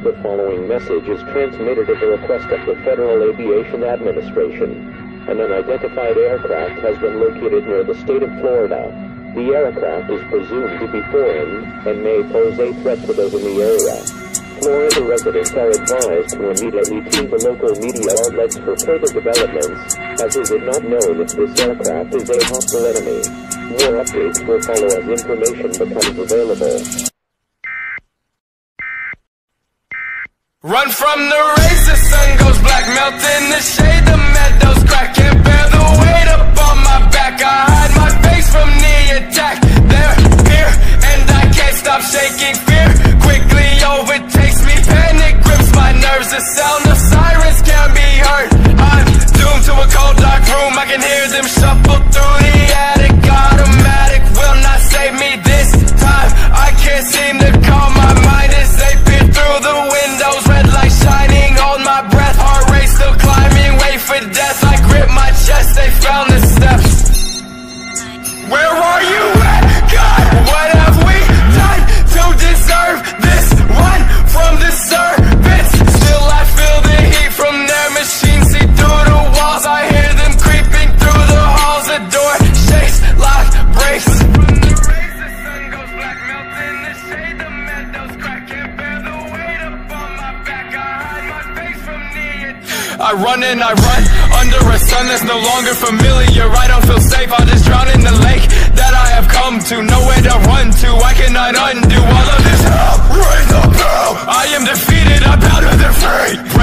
The following message is transmitted at the request of the Federal Aviation Administration. An unidentified aircraft has been located near the state of Florida. The aircraft is presumed to be foreign and may pose a threat to those in the area. Florida residents are advised to immediately tune the local media outlets for further developments, as is it not known if this aircraft is a hostile enemy. More updates will follow as information becomes available. Run from the rays, the sun goes black, melt in the shade, the meadows crack, can't bear the weight up on my back, I hide my face from the attack, they're here, and I can't stop shaking, fear quickly overtakes me, panic grips my nerves, the sound of sirens can't be heard, I'm doomed to a cold dark room, I can hear them shuffle through the attic, automatic will not save me this time, I can't seem to calm my mind as they peer through the windows, red light shining, hold my breath, heart rate still climbing, wait for death, I grip my chest, they found the steps. Where are you at, God? What have we done to deserve this? Run from the serpents, still I feel the heat from their machines, see through the walls, I hear them creeping through the halls, the door shakes, lock breaks. From the rays, the sun goes black, melt in the shade, the meadows crack, can't bear the weight up on my back, I hide my face from the attack. I run and I run under a sun that's no longer familiar, I don't feel safe, I'll just drown in the lake that I have come to, nowhere to run to, I cannot undo all of this hell, raise the bell, I am defeated, I bow to their fate.